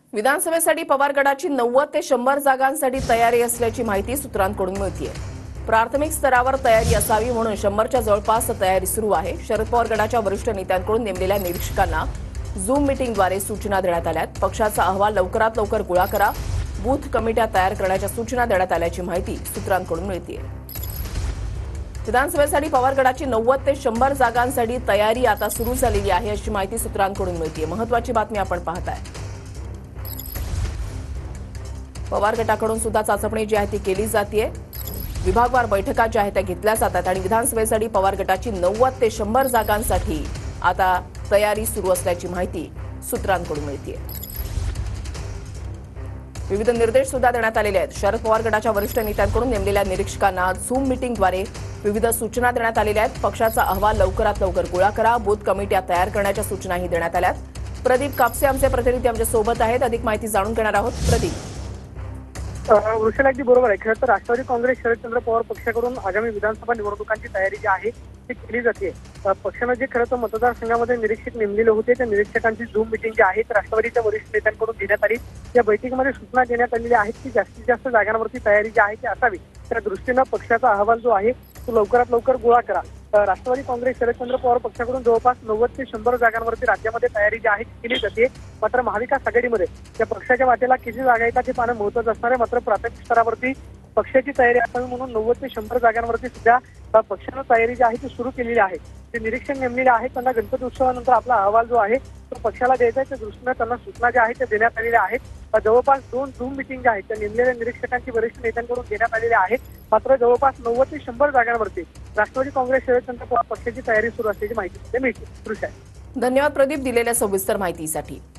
विधानसभेसाठी पवार गटाची 90 ते 100 जागांसाठी तयारी असल्याची माहिती सूत्रांकडून मिळतेय। प्राथमिक स्तरावर तयारी असावी म्हणून 100च्या जवळपास तयारी सुरू आहे। शरद पवार गटाच्या वरिष्ठ नेत्यांकडून नेमलेल्या निरीक्षकांना झूम मीटिंगद्वारे सूचना देण्यात आल्यात। पक्षाचा अहवाल लवकरात लवकर गोळा करा, बूथ कमिट्या तयार करण्याच्या सूचना देण्यात आल्याची माहिती सूत्रांकडून मिळतेय। विधानसभेसाठी पवार गटाची 90 ते 100 जागांसाठी तयारी आता सुरू झालेली आहे अशी माहिती सूत्रांकडून मिळतेय। महत्त्वाची बातमी आपण पाहताय। पवार गटाकडून सुद्धा चाचपणी जी आहे ती केली जाते। विभागवार बैठका ज्या आहेत त्या घेतल्या जातात आणि विधानसभेसाठी पवार गटाची 90 ते 100 जागांसाठी आता तयारी सुरू असल्याची माहिती सूत्रांकडून मिळतेय। विविध निर्देश सुद्धा देण्यात आलेले आहेत। शरद पवार गटाच्या वरिष्ठ नेत्यांकडून नेमलेल्या निरीक्षकांना झूम मीटिंगद्वारे विविध सूचना देण्यात आलेल्या आहेत। पक्षाचा अहवाल लवकरात लवकर गोळा करा, बूथ कमिट्या तयार करण्याच्या सूचनाही देण्यात आल्यात। प्रदीप कापसे आमचे प्रतिनिधी आमच्या सोबत आहेत, अधिक माहिती जाणून घेणार आहोत। प्रदीप, वृषाला अगदी बरोबर आहे। खरं तर राष्ट्रवादी काँग्रेस शरदचंद्र पवार पक्षाकडून आगामी विधानसभा निवडणुकांची तयारी जी आहे ती केली जाते। पक्षानं जे खरं तर मतदारसंघामध्ये निरीक्षक नेमलेले होते त्या निरीक्षकांची झूम मिटिंग जी आहे राष्ट्रवादीच्या वरिष्ठ नेत्यांकडून घेण्यात आली। या बैठकीमध्ये सूचना देण्यात आलेल्या आहेत की जास्तीत जास्त जागांवरती तयारी जी आहे ती असावी। त्या दृष्टीनं पक्षाचा अहवाल जो आहे तो लवकरात लवकर गोळा करा। राष्ट्रवादी काँग्रेस शरदचंद्र पवार पक्षाकडून जवळपास 90 ते 100 जागांवरती राज्यामध्ये तयारी जी आहे ती केली जाते। मात्र महाविकास आघाडीमध्ये या पक्षाच्या वाटेला किती जागा येतात हे पाहणं महत्त्वाचं असणार आहे। मात्र प्राथमिक स्तरावरती पक्षाची तयारी असावी म्हणून 90 ते 100 जागांवरती सुद्धा पक्षानं तयारी जी आहे ती सुरू केलेली आहे। जे निरीक्षण नेमलेले आहेत त्यांना गणपती उत्सवानंतर आपला अहवाल जो आहे तो पक्षाला द्यायचा आहे। त्या दृष्टीनं त्यांना सूचना ज्या आहेत त्या देण्यात आलेल्या आहेत। जवळपास 2 झूम मिटिंग ज्या आहेत त्या नेमलेल्या निरीक्षकांची वरिष्ठ नेत्यांकडून घेण्यात आलेल्या आहेत। मात्र जवळपास 90 ते 100 जागांवरती राष्ट्रवादी काँग्रेस शरदचंद्र पवार पक्षाची तयारी सुरू असल्याची माहिती मिळते। धन्यवाद प्रदीप दिलेल्या सविस्तर माहितीसाठी।